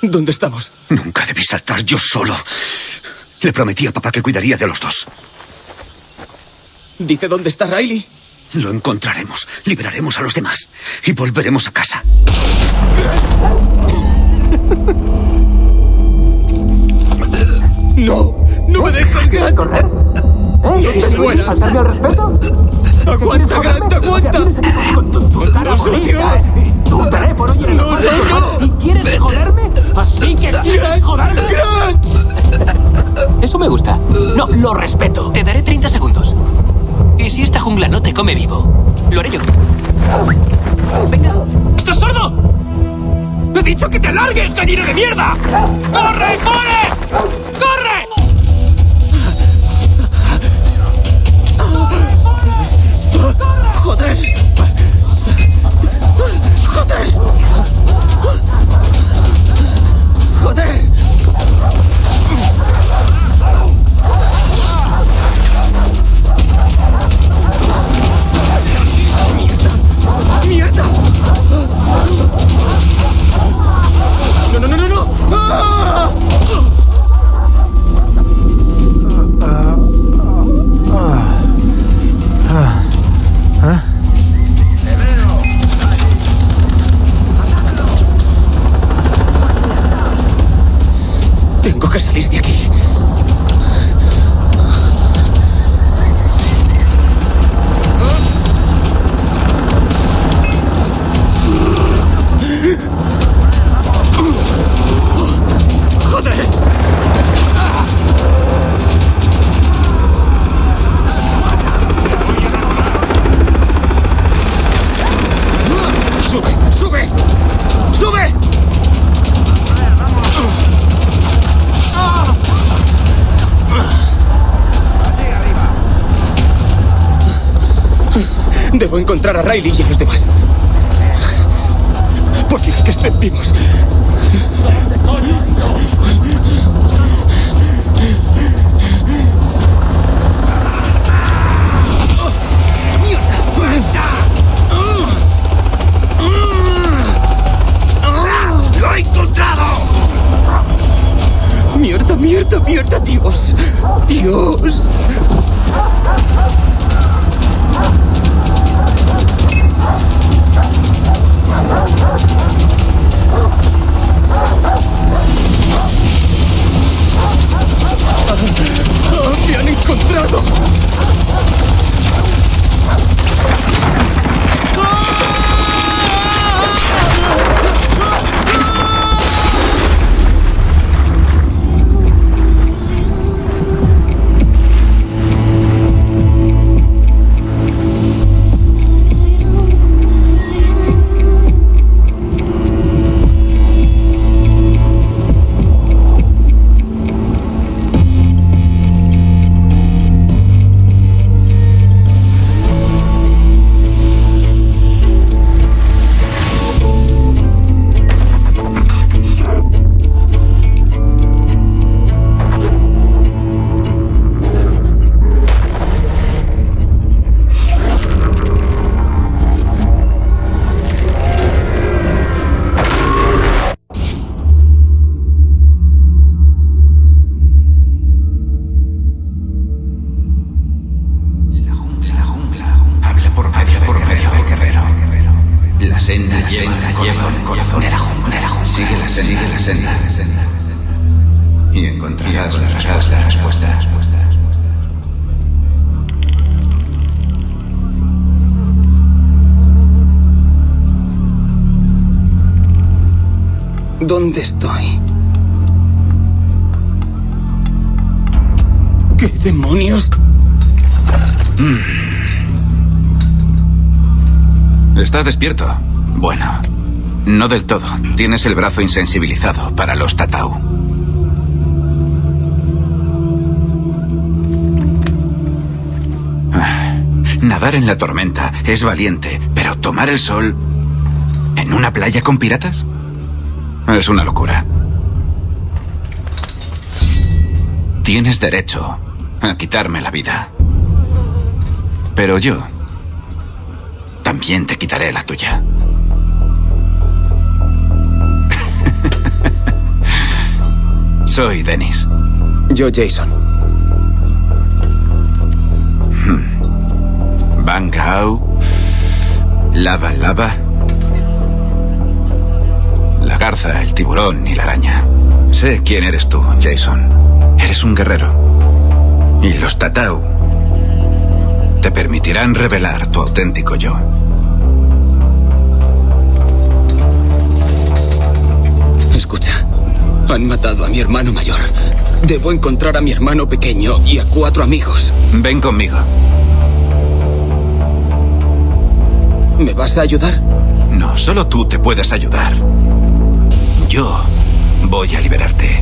¿Dónde estamos? Nunca debí saltar yo solo. Le prometí a papá que cuidaría de los dos. ¿Dice dónde está Riley? Lo encontraremos, liberaremos a los demás y volveremos a casa. ¡No! ¡No me dejes, Grant! ¿Correr? ¡No te mueras! ¿Faltarme al respeto? ¡Aguanta, Grant, aguanta! ¡Tu teléfono y el ¡No, no, no! ¿Y quieres joderme? ¿Así que quieres joderme? ¡Grant! Eso me gusta. No, lo respeto. Te daré 30 segundos. ¿Y si esta jungla no te come vivo? Lo haré yo. Venga. ¿Estás sordo? ¡He dicho que te largues, gallina de mierda! ¡Corre, Forrest! ¡Corre! ¡Joder! ¡Joder! ¡Joder! ¡Mierda! ¡No, no, no, no, no! ¡Ah! Tengo que salir de aquí. ¡Joder! ¡Sube! ¡Sube! ¡Sube! Debo encontrar a Riley y a los demás. Por Dios, que estén vivos. ¡Lo he encontrado! ¡Mierda, mierda, mierda! ¡Dios! ¡Dios! ¡Me han encontrado! Y encontrarás la respuesta. ¿Dónde estoy? ¿Qué demonios? ¿Estás despierto? Bueno, no del todo. Tienes el brazo insensibilizado para los tatau. Nadar en la tormenta es valiente, pero tomar el sol en una playa con piratas es una locura. Tienes derecho a quitarme la vida, pero yo también te quitaré la tuya. Soy Dennis. Yo, Jason. Bangao. Lava Lava. La garza, el tiburón y la araña. Sé quién eres tú, Jason. Eres un guerrero. Y los Tatau te permitirán revelar tu auténtico yo. Escucha, han matado a mi hermano mayor. Debo encontrar a mi hermano pequeño y a 4 amigos. Ven conmigo. ¿Me vas a ayudar? No, solo tú te puedes ayudar. Yo voy a liberarte.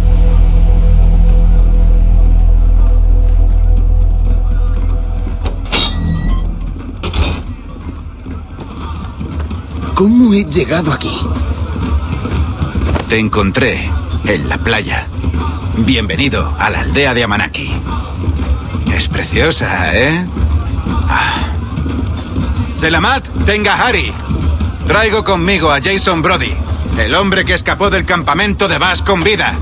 ¿Cómo he llegado aquí? Te encontré en la playa. Bienvenido a la aldea de Amanaki. Es preciosa, ¿eh? Selamat Tengahari. Traigo conmigo a Jason Brody, el hombre que escapó del campamento de Bass con vida.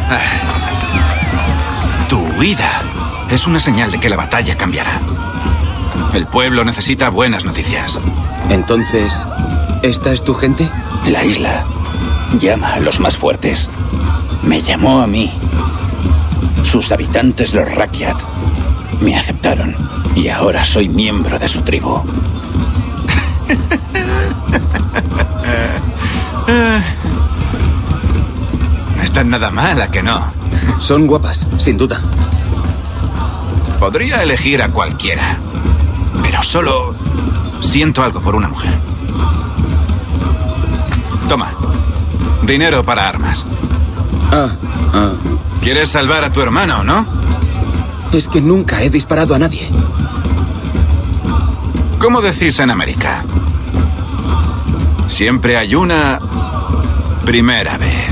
Tu huida es una señal de que la batalla cambiará. El pueblo necesita buenas noticias. Entonces, ¿esta es tu gente? La isla llama a los más fuertes. Me llamó a mí. Sus habitantes, los Rakyat, me aceptaron y ahora soy miembro de su tribu. No están nada mal, ¿a que no? Son guapas, sin duda. Podría elegir a cualquiera, pero solo siento algo por una mujer. Toma, dinero para armas. ¿Quieres salvar a tu hermano, no? Es que nunca he disparado a nadie. ¿Cómo decís en América? Siempre hay una primera vez.